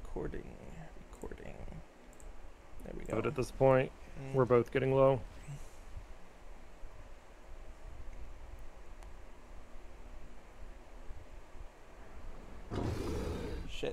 Recording. There we go. But at this point, we're both getting low. Shit.